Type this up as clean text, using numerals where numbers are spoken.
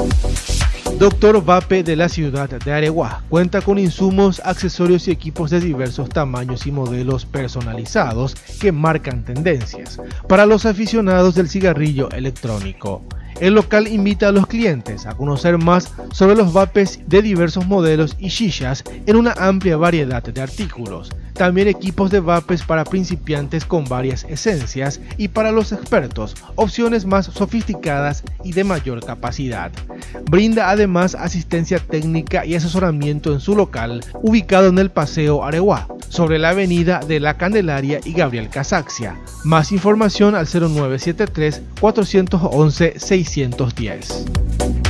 Dr. Vape de la ciudad de Areguá cuenta con insumos, accesorios y equipos de diversos tamaños y modelos personalizados que marcan tendencias para los aficionados del cigarrillo electrónico. El local invita a los clientes a conocer más sobre los vapes de diversos modelos y shishas en una amplia variedad de artículos. También equipos de vapes para principiantes con varias esencias y para los expertos, opciones más sofisticadas y de mayor capacidad. Brinda además asistencia técnica y asesoramiento en su local, ubicado en el Paseo Areguá, sobre la avenida de la Candelaria y Gabriel Casaxia. Más información al 0973 411 610.